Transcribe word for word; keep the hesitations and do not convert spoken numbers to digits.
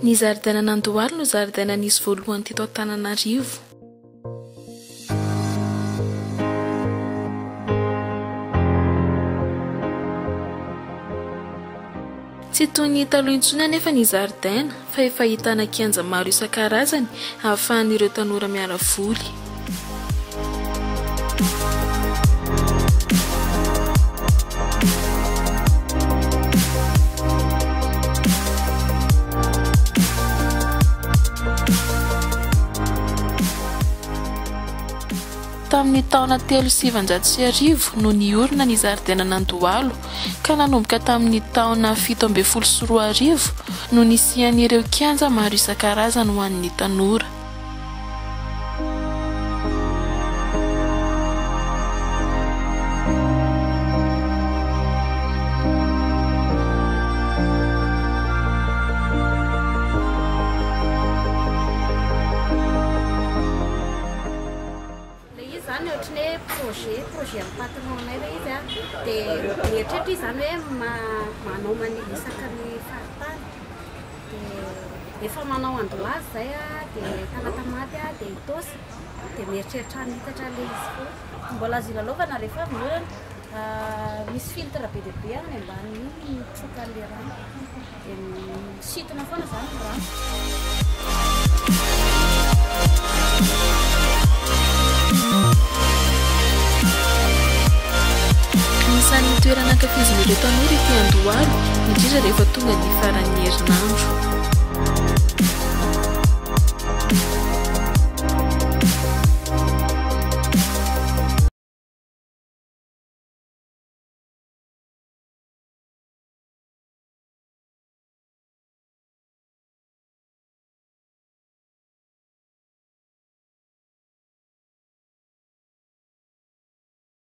Ny zaridaina Nandohalo no zaridaina nisy voalohany teto Antananarivo. Tsy toy ny taloha intsony anefa ny zaridaina fa efa ahitana kianja maro isan-karazany ahafahan'ireo tanora miala voly. Tamin'ny taona telo sy sivinjato sy arivo no niorina ny zaridaina Nandohalo ka nanomboka tamin'ny taona fito ambin'ny folo sy roa arivo no nisian'ireo kianja maro isan-karazany ho an'ny tanora. projet projet amin'ny patronay ilay izy a dia mieritreritra izy zany hoe manao manilisaka ny faritany dia efa manao andoazy zay a dia talatamaty a dia itosy dia mieritreritra ny hitatra ilay izy koa mbola azo ilalaovana rehefa avy norana misy filtre be dia be any ambany mitsoka an'ilay rano dia misintona foana zany ny rano. Anisan'ny toerana ankafizin'ireo tanora ety Andohalo indrindra rehefa tonga ny faran'ny herinandro.